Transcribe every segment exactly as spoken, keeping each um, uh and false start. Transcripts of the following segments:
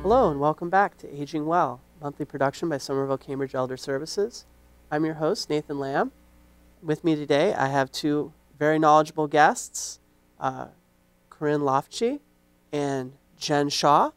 Hello and welcome back to Aging Well, monthly production by Somerville Cambridge Elder Services. I'm your host, Nathan Lamb. With me today, I have two very knowledgeable guests, uh, Corinne Loftschi and Jen Shaw.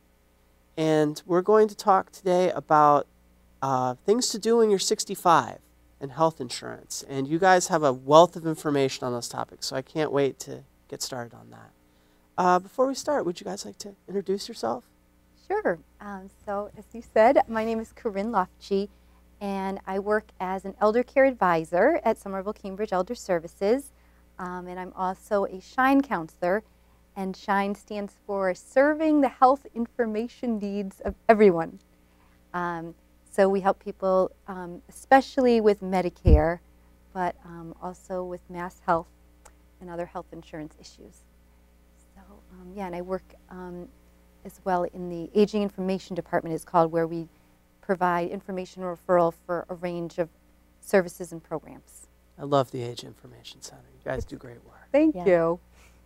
And we're going to talk today about uh, things to do when you're sixty-five and health insurance. And you guys have a wealth of information on those topics, so I can't wait to get started on that. Uh, before we start, would you guys like to introduce yourself? Sure. Um, so as you said, my name is Corinne Loftschi, and I work as an elder care advisor at Somerville Cambridge Elder Services. Um, and I'm also a SHINE counselor, and SHINE stands for Serving the Health Information Needs of Everyone. Um, so we help people, um, especially with Medicare, but um, also with Mass Health and other health insurance issues. So um, yeah, and I work um, as well in the Aging Information Department, is called, where we provide information referral for a range of services and programs. I love the Age Information Center. You guys do great work. Thank Yeah. you.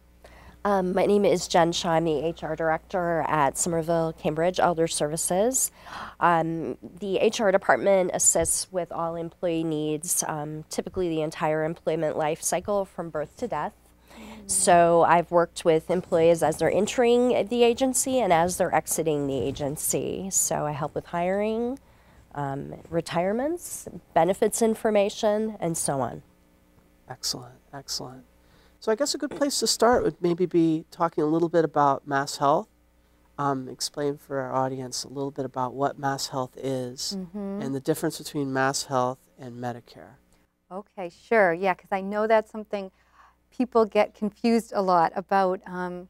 Um, my name is Jen Shaw. I'm the H R director at Somerville Cambridge Elder Services. Um, the H R department assists with all employee needs, um, typically the entire employment life cycle from birth to death. So I've worked with employees as they're entering the agency and as they're exiting the agency. So I help with hiring, um, retirements, benefits information, and so on. Excellent, excellent. So I guess a good place to start would maybe be talking a little bit about Mass Health. Um, explain for our audience a little bit about what Mass Health is Mm-hmm. and the difference between Mass Health and Medicare. Okay, sure. Yeah, because I know that's something people get confused a lot about, um,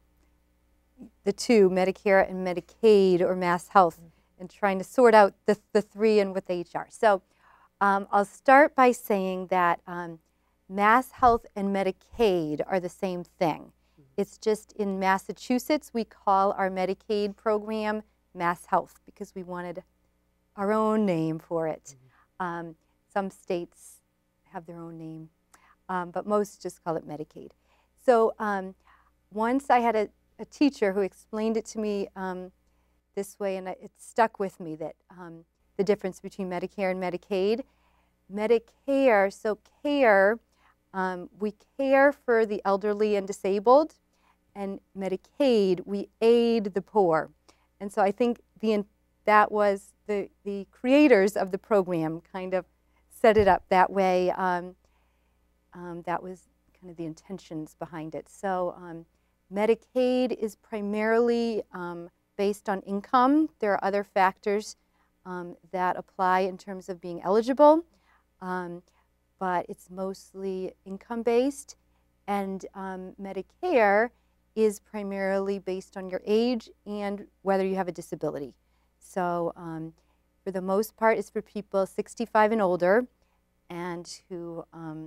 the two, Medicare and Medicaid, or Mass Health, and trying to sort out the, the three and what they each are. So um, I'll start by saying that um, Mass Health and Medicaid are the same thing. It's just in Massachusetts, we call our Medicaid program Mass Health because we wanted our own name for it. Um, some states have their own name. Um, but most just call it Medicaid. So um, once I had a, a teacher who explained it to me um, this way, and it stuck with me, that um, the difference between Medicare and Medicaid. Medicare, so care, um, we care for the elderly and disabled, and Medicaid, we aid the poor. And so I think the that was the, the creators of the program kind of set it up that way. Um, Um, that was kind of the intentions behind it. So um, Medicaid is primarily um, based on income. There are other factors um, that apply in terms of being eligible, um, but it's mostly income-based. And um, Medicare is primarily based on your age and whether you have a disability. So um, for the most part, it's for people sixty-five and older, and who um,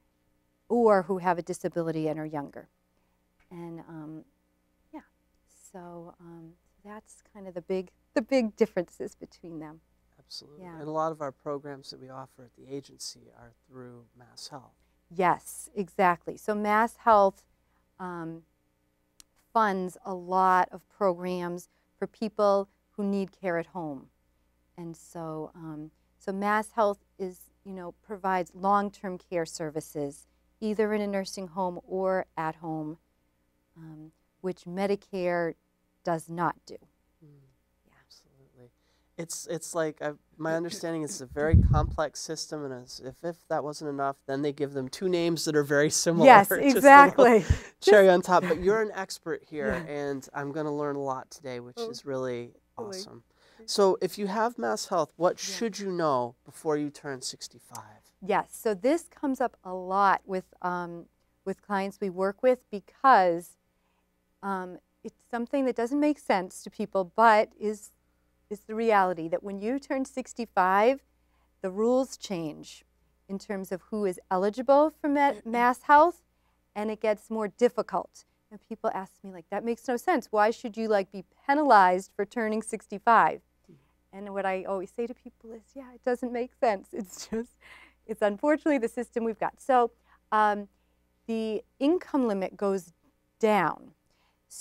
or who have a disability and are younger. And um, yeah, so um, that's kind of the big, the big differences between them. Absolutely. Yeah. And a lot of our programs that we offer at the agency are through Mass Health. Yes, exactly. So Mass Health um, funds a lot of programs for people who need care at home. And so, um, so Mass Health is, you know, provides long-term care services, either in a nursing home or at home, um, which Medicare does not do. Mm, yeah. Absolutely. It's, it's like, I've, my understanding is it's a very complex system, and as if, if that wasn't enough, then they give them two names that are very similar. Yes, Just a little exactly. cherry on top. But you're an expert here, and I'm going to learn a lot today, which Oh, is really really. awesome. So if you have Mass Health, what Yeah. should you know before you turn sixty-five? Yes, so this comes up a lot with, um, with clients we work with, because um, it's something that doesn't make sense to people, but is, is the reality that when you turn sixty-five, the rules change in terms of who is eligible for ma- Mass Health, and it gets more difficult. And people ask me, like, that makes no sense. Why should you, like, be penalized for turning sixty-five? And what I always say to people is, yeah, it doesn't make sense. It's just, it's unfortunately the system we've got. So um, the income limit goes down. So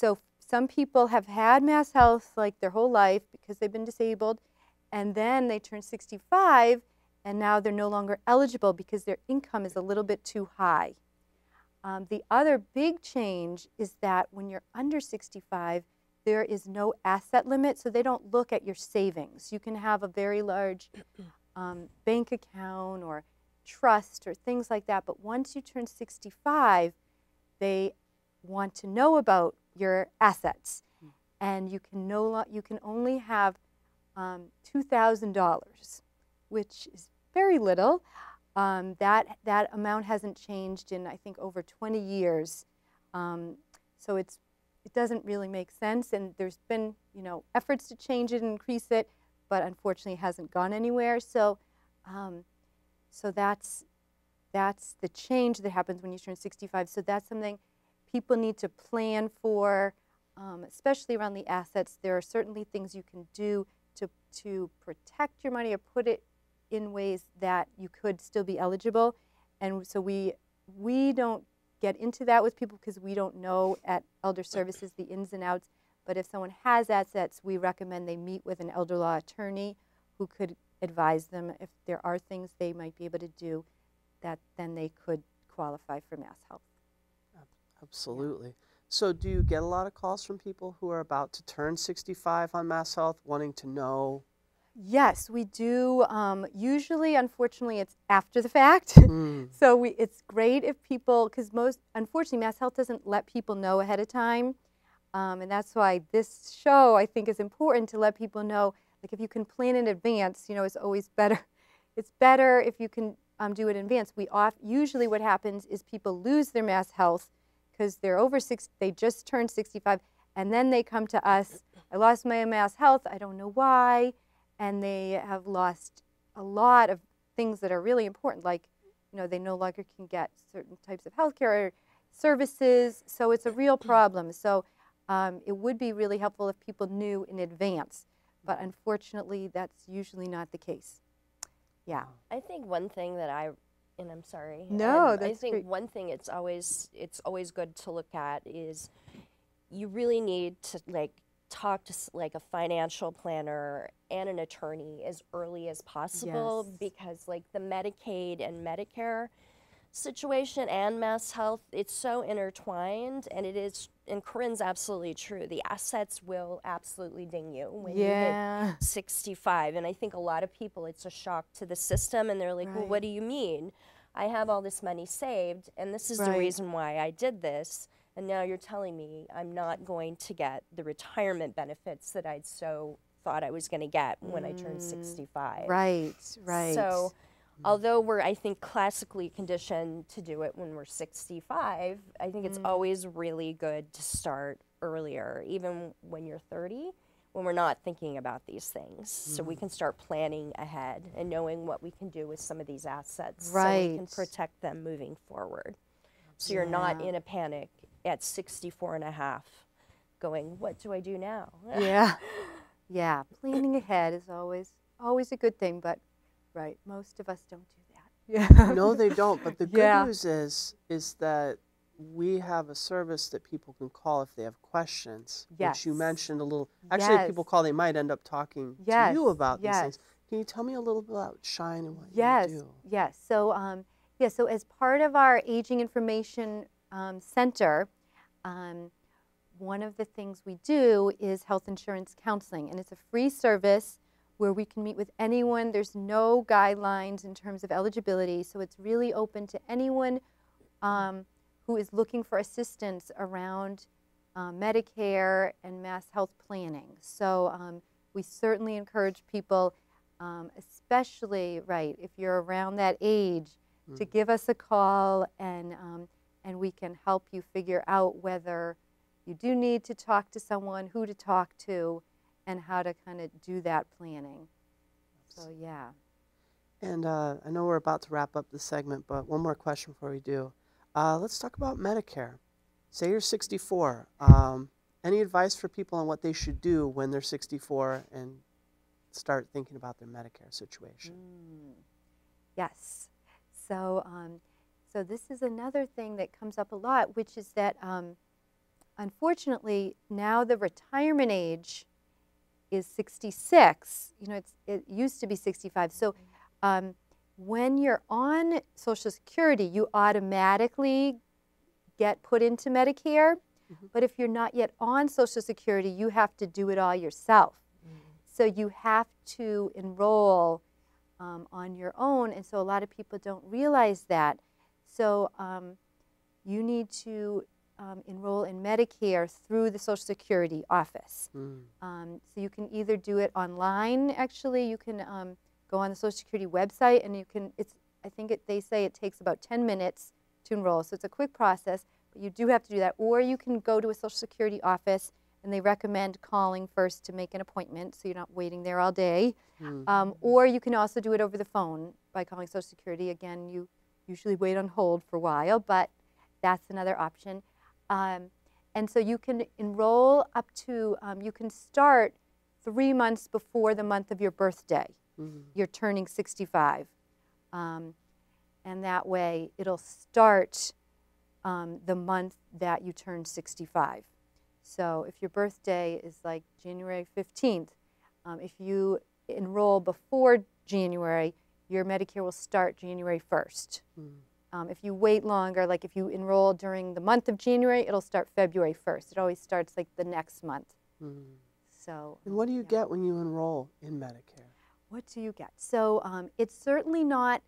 some people have had Mass Health like their whole life because they've been disabled, and then they turn sixty-five, and now they're no longer eligible because their income is a little bit too high. Um, the other big change is that when you're under sixty-five, there is no asset limit, so they don't look at your savings. You can have a very large um, bank account or trust or things like that, but once you turn sixty-five, they want to know about your assets, and you can no lo- you can only have um, two thousand dollars, which is very little. Um, that that amount hasn't changed in, I think, over twenty years, um, so it's it doesn't really make sense. And there's been, you know, efforts to change it and increase it, but unfortunately, it hasn't gone anywhere. So, um, so that's that's the change that happens when you turn sixty-five. So that's something people need to plan for, um, especially around the assets. There are certainly things you can do to to protect your money or put it in ways that you could still be eligible. And so we we don't get into that with people because we don't know at Elder Services the ins and outs. But if someone has assets, we recommend they meet with an elder law attorney who could advise them if there are things they might be able to do that then they could qualify for Mass Health. Absolutely. So do you get a lot of calls from people who are about to turn sixty-five on Mass Health wanting to know? Yes, we do. Um, usually, unfortunately, it's after the fact. Mm. So we, it's great if people, because most, unfortunately, Mass Health doesn't let people know ahead of time. Um, and that's why this show, I think, is important to let people know, like if you can plan in advance, you know, it's always better. It's better if you can um, do it in advance. We off, usually what happens is people lose their Mass Health because they're over six, they just turned sixty-five, and then they come to us, I lost my Mass Health, I don't know why. And they have lost a lot of things that are really important, like, you know, they no longer can get certain types of healthcare services. So it's a real problem. So um, it would be really helpful if people knew in advance. But unfortunately, that's usually not the case. Yeah. I think one thing that I, and I'm sorry. No, um, that's I think great. one thing it's always it's always good to look at is you really need to like talk to s- like a financial planner and an attorney as early as possible Yes. because like the Medicaid and Medicare situation and Mass Health, it's so intertwined, and it is, and Corinne's absolutely true. The assets will absolutely ding you when Yeah. you hit sixty-five, and I think a lot of people, it's a shock to the system, and they're like, well, Right. what do you mean? I have all this money saved, and this is the Right. reason why I did this, and now you're telling me I'm not going to get the retirement benefits that I'd so thought I was going to get when I turned sixty-five. Right, right. So, although we're, I think, classically conditioned to do it when we're sixty-five, I think it's always really good to start earlier, even when you're thirty, when we're not thinking about these things. So we can start planning ahead and knowing what we can do with some of these assets so we can Right. protect them moving forward. So you're not Yeah. in a panic at sixty-four and a half going, what do I do now? Yeah. Yeah. Planning ahead is always always a good thing, but right, most of us don't do that. Yeah. No, they don't. But the good Yeah. news is, is that we have a service that people can call if they have questions. Which you Yes. mentioned a little. Actually, if people Yes. call, they might end up talking Yes. to you about these Yes. things. Can you tell me a little bit about Shine and what Yes, you do? yes. So, um, yeah. So, as part of our Aging Information um, Center, um, one of the things we do is health insurance counseling, and it's a free service where we can meet with anyone. There's no guidelines in terms of eligibility, so it's really open to anyone um, who is looking for assistance around uh, Medicare and Mass Health planning. So, um, we certainly encourage people. Um, especially, right, if you're around that age, to give us a call, and um, and we can help you figure out whether you do need to talk to someone, who to talk to, and how to kind of do that planning. So, yeah. And uh, I know we're about to wrap up the segment, but one more question before we do. Uh, let's talk about Medicare. Say you're sixty-four. Um, any advice for people on what they should do when they're sixty-four and start thinking about their Medicare situation? Mm. Yes. So, um, so this is another thing that comes up a lot, which is that um, unfortunately, now the retirement age is sixty-six. You know, it's, it used to be sixty-five. So um, when you're on Social Security, you automatically get put into Medicare. Mm-hmm. But if you're not yet on Social Security, you have to do it all yourself. Mm-hmm. So you have to enroll um, on your own. And so a lot of people don't realize that. So um, you need to um, enroll in Medicare through the Social Security office. Mm. Um, so you can either do it online, actually. You can um, go on the Social Security website, and you can, it's, I think it, they say it takes about ten minutes to enroll. So it's a quick process, but you do have to do that. Or you can go to a Social Security office, and they recommend calling first to make an appointment so you're not waiting there all day. Mm. Um, or you can also do it over the phone by calling Social Security. Again, you usually wait on hold for a while, but that's another option. Um, and so you can enroll up to, um, you can start three months before the month of your birthday. Mm-hmm. You're turning sixty-five. Um, and that way it'll start um, the month that you turn sixty-five. So if your birthday is like January fifteenth, um, if you enroll before January, your Medicare will start January first. Mm. Um, if you wait longer, like if you enroll during the month of January, it'll start February first. It always starts like the next month. Mm. So. And what do you yeah. get when you enroll in Medicare? What do you get? So um, it's certainly not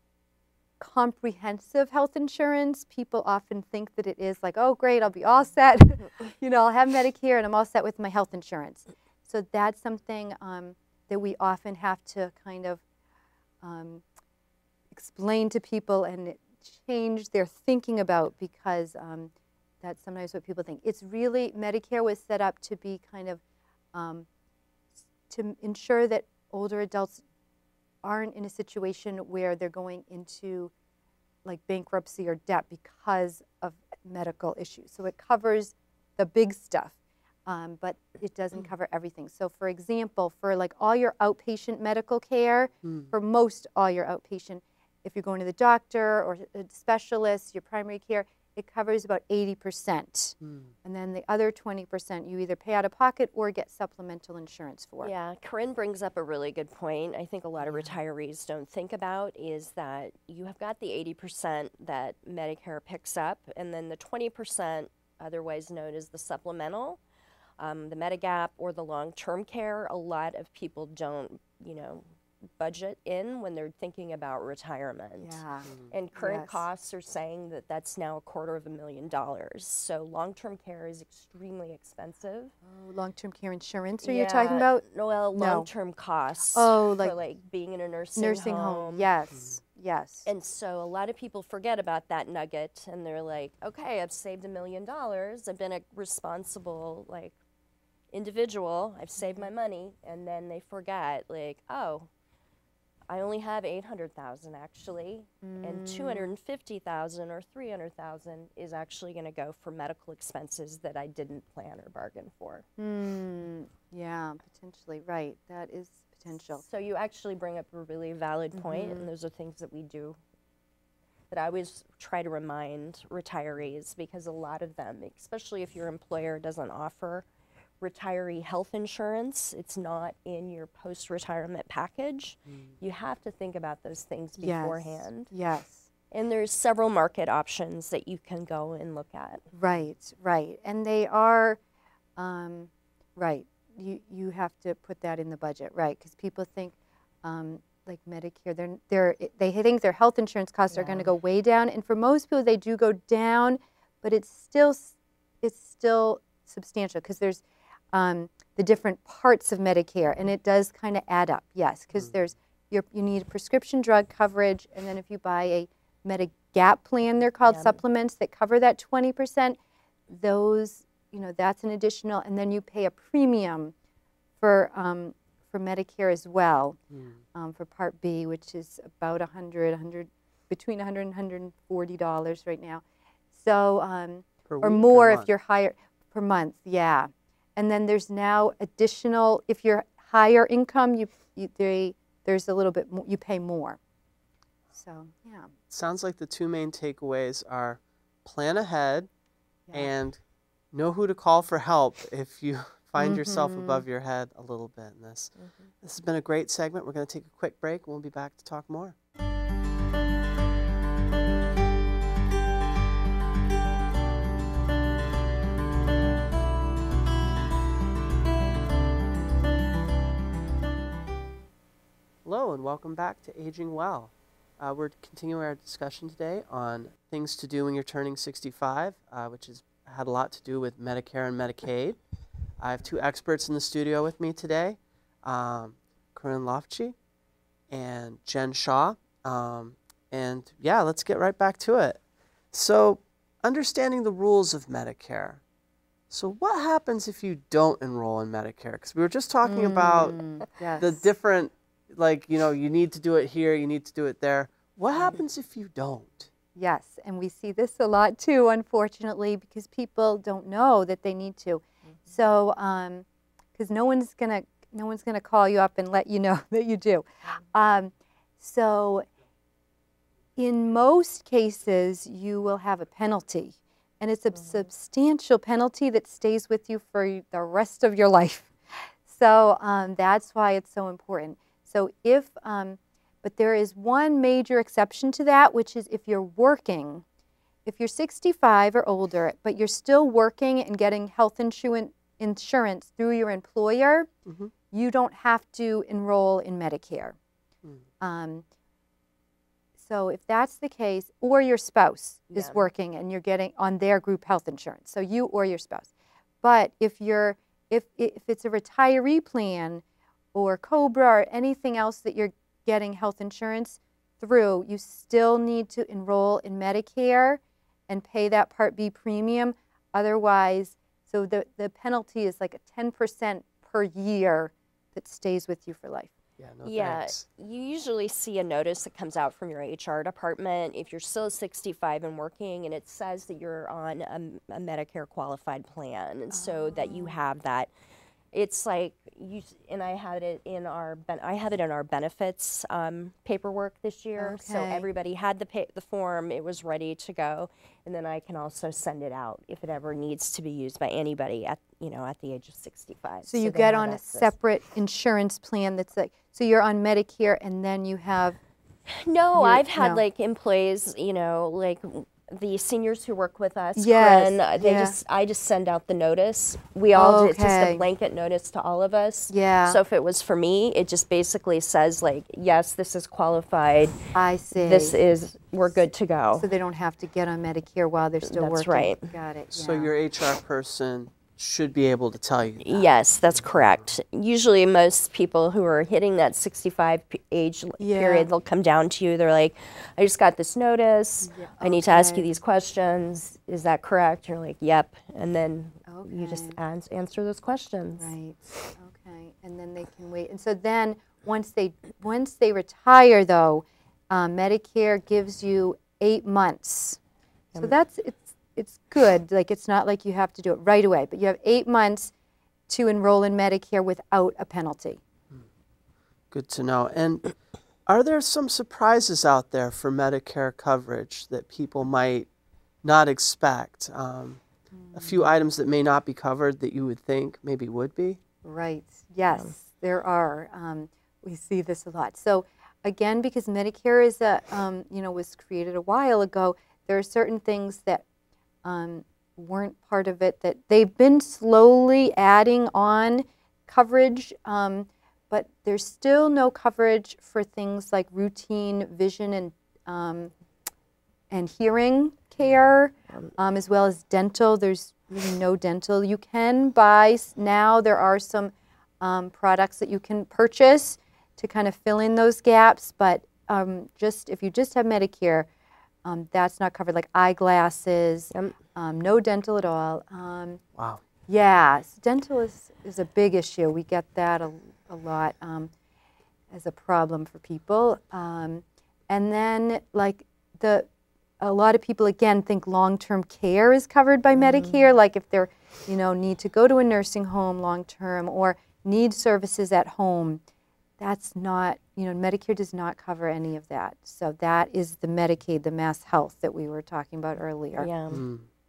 comprehensive health insurance. People often think that it is like, oh, great, I'll be all set. You know, I'll have Medicare and I'm all set with my health insurance. So that's something um, that we often have to kind of um, explain to people and change their thinking about, because um, that's sometimes what people think. It's really, Medicare was set up to be kind of, um, to ensure that older adults aren't in a situation where they're going into like bankruptcy or debt because of medical issues. So it covers the big stuff, um, but it doesn't cover everything. So for example, for like all your outpatient medical care, mm. for most all your outpatient, if you're going to the doctor or a specialist, your primary care, it covers about eighty percent. Mm. And then the other twenty percent you either pay out of pocket or get supplemental insurance for. Yeah, Corinne brings up a really good point. I think a lot of retirees don't think about is that you have got the eighty percent that Medicare picks up, and then the twenty percent, otherwise known as the supplemental, um, the Medigap or the long-term care. A lot of people don't, you know, budget in when they're thinking about retirement. Yeah. Mm. And current yes. costs are saying that that's now a quarter of a million dollars. So long-term care is extremely expensive. Oh, long-term care insurance, are yeah, you talking about? No, well, no. long-term costs. Oh, like, for like being in a nursing, nursing home. home. Yes, mm. yes. And so a lot of people forget about that nugget, and they're like, okay, I've saved a million dollars. I've been a responsible, like, individual. I've saved my money. And then they forget, like, oh, I only have eight hundred thousand dollars actually, mm. and two hundred fifty thousand dollars or three hundred thousand dollars is actually going to go for medical expenses that I didn't plan or bargain for. Mm. Yeah, potentially, right. That is potential. So you actually bring up a really valid point, mm-hmm. and those are things that we do, that I always try to remind retirees, because a lot of them, especially if your employer doesn't offer retiree health insurance, it's not in your post-retirement package. Mm. You have to think about those things beforehand. Yes. yes. And there's several market options that you can go and look at. Right, right. And they are, um, right, you, you have to put that in the budget, right, because people think, um, like Medicare, they're, they're, they think their health insurance costs yeah. are going to go way down, and for most people they do go down, but it's still, it's still substantial, because there's Um, the different parts of Medicare, and it does kind of add up, yes, because mm. there's your, you need prescription drug coverage, and then if you buy a Medigap plan, they're called yeah. supplements that cover that twenty percent, those, you know, that's an additional, and then you pay a premium for um, for Medicare as well, mm. um, for Part B, which is about one hundred, one hundred, between one hundred and one hundred forty dollars right now, so um, or more if you're higher per month, yeah. And then there's now additional, if you're higher income, you, you they, there's a little bit more, you pay more. So, yeah. Sounds like the two main takeaways are plan ahead yeah. and know who to call for help if you find Mm-hmm. yourself above your head a little bit in this. Mm-hmm. This has been a great segment. We're going to take a quick break and we'll be back to talk more. Hello and welcome back to Aging Well. Uh, we're continuing our discussion today on things to do when you're turning sixty-five, uh, which has had a lot to do with Medicare and Medicaid. I have two experts in the studio with me today, um, Corinne Lofchi and Jen Shaw. Um, and yeah, let's get right back to it. So, understanding the rules of Medicare. So what happens if you don't enroll in Medicare? Because we were just talking about Yes. the different, like, you know, you need to do it here, you need to do it there. What happens if you don't? Yes, and we see this a lot too, unfortunately, because people don't know that they need to. So, because no one's gonna, no one's gonna call you up and let you know that you do. Um, so, in most cases, you will have a penalty, and it's a substantial penalty that stays with you for the rest of your life. So um, that's why it's so important. So if, um, but there is one major exception to that, which is if you're working. If you're sixty-five or older, but you're still working and getting health insurance insurance through your employer, Mhm. you don't have to enroll in Medicare. Mm. Um, so if that's the case, or your spouse is Yeah. working and you're getting on their group health insurance, so you or your spouse. But if you're if if it's a retiree plan or COBRA or anything else that you're getting health insurance through, you still need to enroll in Medicare and pay that Part B premium. Otherwise, so the, the penalty is like a ten percent per year that stays with you for life. Yeah, no Yeah, thanks. you usually see a notice that comes out from your H R department if you're still sixty-five and working, and it says that you're on a, a Medicare qualified plan, and so that you have that. It's like you and I had it in our ben, I have it in our benefits um, paperwork this year. So Okay. everybody had the pa- the form; it was ready to go, and then I can also send it out if it ever needs to be used by anybody at you know at the age of sixty-five. So you they get have on a access. separate insurance plan that's like, so you're on Medicare and then you have, No, You're- I've had no. like employees, you know, like the seniors who work with us. Yes, Corinne, uh, they yeah. just I just send out the notice. We all do, it's just Okay. a blanket notice to all of us. Yeah. So if it was for me, it just basically says like, yes, this is qualified. I see. This is we're good to go. So they don't have to get on Medicare while they're still That's working. right. Got it. So yeah. your H R person should be able to tell you that. Yes, that's correct. Usually, most people who are hitting that sixty-five p- age l- Yeah. period, they'll come down to you. They're like, I just got this notice. Yeah, I need to ask you okay. these questions. Is that correct? You're like, yep. And then you just Okay. ans- answer those questions. Right. Okay. And then they can wait. And so then once they once they retire, though, um, Medicare gives you eight months. So that's it's it's good. Like it's not like you have to do it right away, but you have eight months to enroll in Medicare without a penalty. Good to know. And are there some surprises out there for Medicare coverage that people might not expect? Um, a few items that may not be covered that you would think maybe would be? Right. Yes, there are. Um, we see this a lot. So again, because Medicare is a um, you know was created a while ago, there are certain things that um, weren't part of it that they've been slowly adding on coverage, um, but there's still no coverage for things like routine vision and um, and hearing care, um, as well as dental. There's really no dental. You can buy s- now. There are some um, products that you can purchase to kind of fill in those gaps, but um, just if you just have Medicare, um, that's not covered. Like eyeglasses, Yep. um, no dental at all. Um, Wow. yeah, s- dental is, is a big issue. We get that a, a lot um, as a problem for people. Um, and then, like, the a lot of people, again, think long-term care is covered by Medicare, like if they're, you know, need to go to a nursing home long-term or need services at home. That's not, you know, Medicare does not cover any of that. So that is the Medicaid, the Mass Health that we were talking about earlier. Yeah. Mm.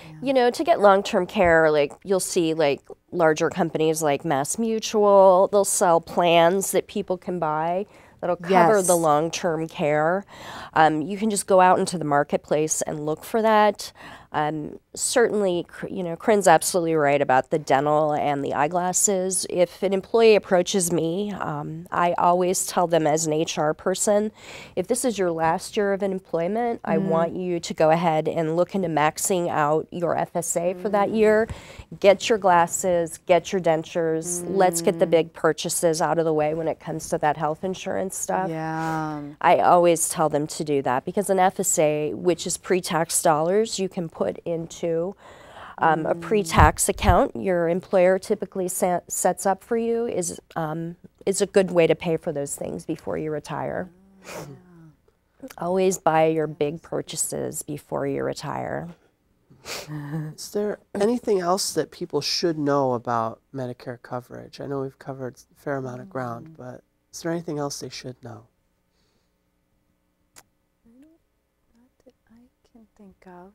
You know, to get long-term care, like you'll see like larger companies like Mass Mutual, they'll sell plans that people can buy that'll cover the Yes. long-term care. Um, you can just go out into the marketplace and look for that. Um, certainly, Cr- you know, Corinne's absolutely right about the dental and the eyeglasses. If an employee approaches me, um, I always tell them as an H R person, if this is your last year of employment, I want you to go ahead and look into maxing out your F S A for that year. Get your glasses, get your dentures. Let's get the big purchases out of the way when it comes to that health insurance stuff. Yeah. I always tell them to do that because an F S A, which is pre-tax dollars, you can put into um, a pre-tax account your employer typically sa- sets up for you is um, is a good way to pay for those things before you retire. Always buy your big purchases before you retire. Is there anything else that people should know about Medicare coverage? I know we've covered a fair amount of ground, but is there anything else they should know? Not that I can think of.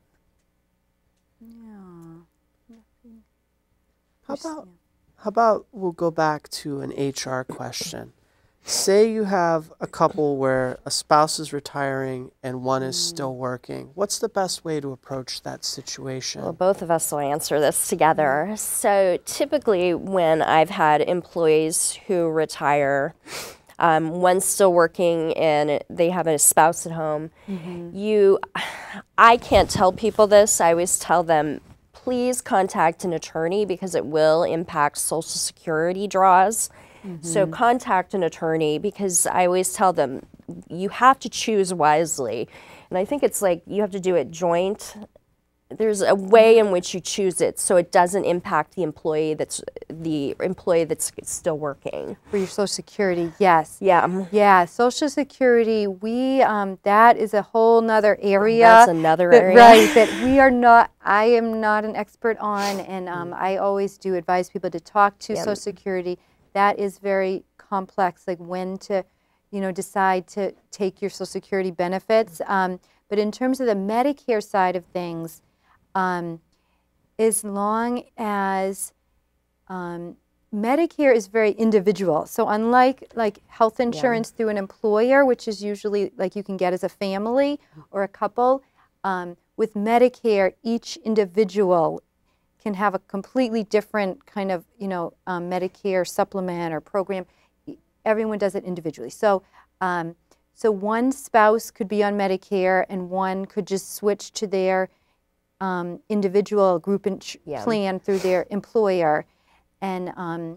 No. Nothing. How There's- about yeah. how about we'll go back to an H R question. Say you have a couple where a spouse is retiring and one is still working. What's the best way to approach that situation? Well, both of us will answer this together. So typically when I've had employees who retire, um, one's still working and they have a spouse at home, you, I can't tell people this. I always tell them, please contact an attorney because it will impact Social Security draws. So contact an attorney because I always tell them you have to choose wisely. And I think it's like you have to do it joint. There's a way in which you choose it so it doesn't impact the employee that's the employee that's still working. For your Social Security, yes. Yeah. Yeah, Social Security, we, um, that is a whole nother area. That's another that- area. Right, that we are not, I am not an expert on, and um, I always do advise people to talk to Yep. Social Security. That is very complex, like when to, you know, decide to take your Social Security benefits. Um, but in terms of the Medicare side of things, um, as long as um, Medicare is very individual. So unlike like health insurance through an employer, which is usually like you can get as a family or a couple, um, with Medicare, each individual can have a completely different kind of, you know, um, Medicare supplement or program. Everyone does it individually. So, um, so one spouse could be on Medicare and one could just switch to their um, individual group ins- Yeah. plan through their employer. And um,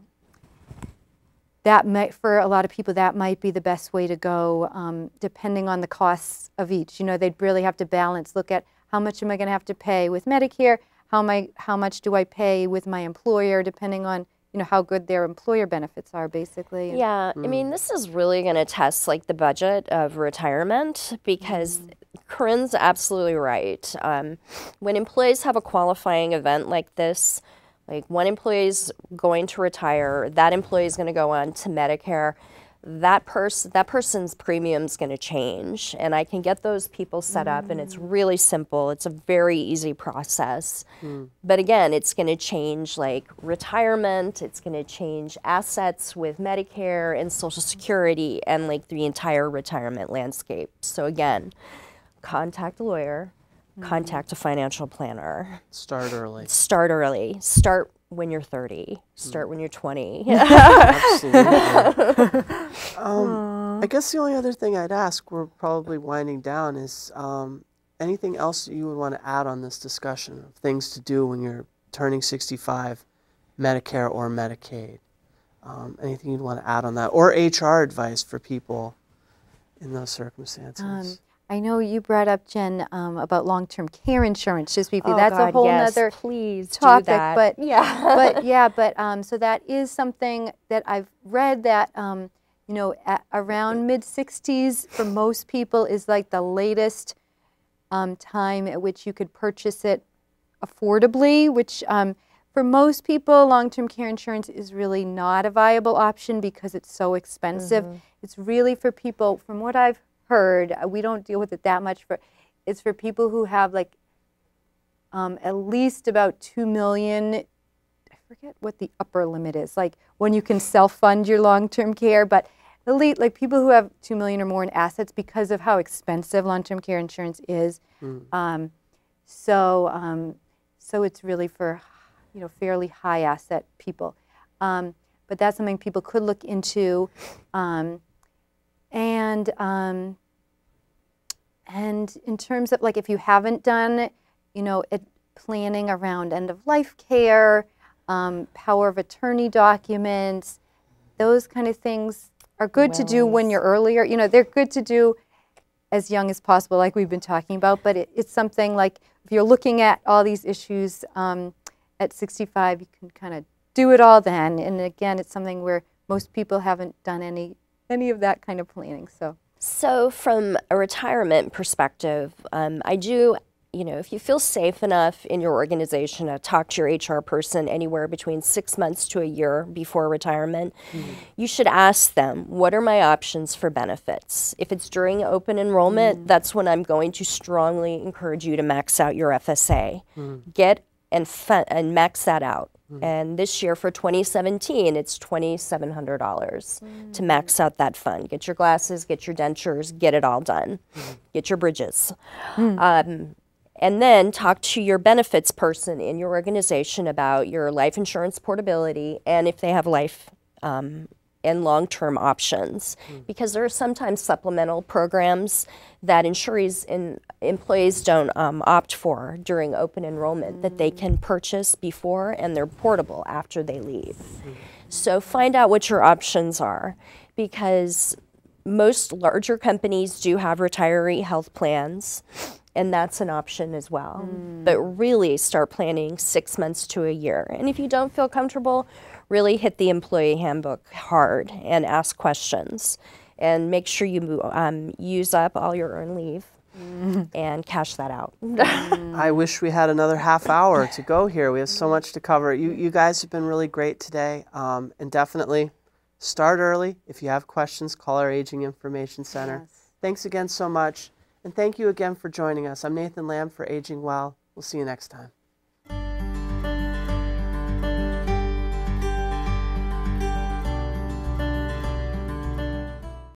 that might, for a lot of people, that might be the best way to go, um, depending on the costs of each. You know, they'd really have to balance, look at how much am I going to have to pay with Medicare, how am I, how much do I pay with my employer, depending on, you know, how good their employer benefits are, basically. And- Yeah, I mean, this is really going to test like the budget of retirement because Corinne's absolutely right. Um, when employees have a qualifying event like this, like one employee is going to retire, that employee is going to go on to Medicare. That person, that person's premium is going to change, and I can get those people set up, and it's really simple. It's a very easy process. But again, it's going to change like retirement. It's going to change assets with Medicare and Social Security, and like the entire retirement landscape. So again, contact a lawyer, contact a financial planner. Start early. Start early. Start when you're thirty. Start when you're twenty. Absolutely. um, I guess the only other thing I'd ask, we're probably winding down, is um, anything else that you would want to add on this discussion of things to do when you're turning sixty-five, Medicare or Medicaid? Um, anything you'd want to add on that? Or H R advice for people in those circumstances? Um, I know you brought up, Jen, um, about long-term care insurance, just briefly. Oh, That's a God, whole yes, nother please do topic, that. but Yeah. but yeah, but um, so that is something that I've read that um, you know, at around mid sixties for most people is like the latest um, time at which you could purchase it affordably. Which um, for most people, long-term care insurance is really not a viable option because it's so expensive. It's really for people, from what I've heard, uh, we don't deal with it that much. For it's for people who have like um, at least about two million. I forget what the upper limit is, like when you can self-fund your long-term care, but elite, like people who have two million or more in assets because of how expensive long-term care insurance is. Mm. Um, so, um, so it's really for, you know, fairly high asset people. Um, but that's something people could look into. Um, and, um, and in terms of like, if you haven't done, you know, it, planning around end-of-life care, um, power of attorney documents, those kind of things are good to do when you're earlier. You know, they're good to do as young as possible, like we've been talking about, but it, it's something like if you're looking at all these issues um, at sixty-five, you can kind of do it all then. And again, it's something where most people haven't done any, any of that kind of planning, so. So from a retirement perspective, um, I do, you know, if you feel safe enough in your organization to talk to your H R person anywhere between six months to a year before retirement, mm-hmm. you should ask them, what are my options for benefits? If it's during open enrollment, mm-hmm. that's when I'm going to strongly encourage you to max out your F S A. Mm-hmm. Get and, fu- and max that out. Mm-hmm. And this year for twenty seventeen, it's two thousand seven hundred dollars mm-hmm. to max out that fund. Get your glasses, get your dentures, get it all done. Mm-hmm. Get your bridges. Mm-hmm. Um, and then talk to your benefits person in your organization about your life insurance portability and if they have life um, and long-term options. Mm-hmm. Because there are sometimes supplemental programs that insurees and employees don't um, opt for during open enrollment mm-hmm. that they can purchase before and they're portable after they leave. Mm-hmm. So find out what your options are, because most larger companies do have retiree health plans, and that's an option as well. Mm. But really start planning six months to a year. And if you don't feel comfortable, really hit the employee handbook hard and ask questions. And make sure you um, use up all your earned leave mm. and cash that out. I wish we had another half hour to go here. We have so much to cover. You, you guys have been really great today. Um, and definitely start early. If you have questions, call our Aging Information Center. Yes. Thanks again so much. And thank you again for joining us. I'm Nathan Lamb for Aging Well. We'll see you next time.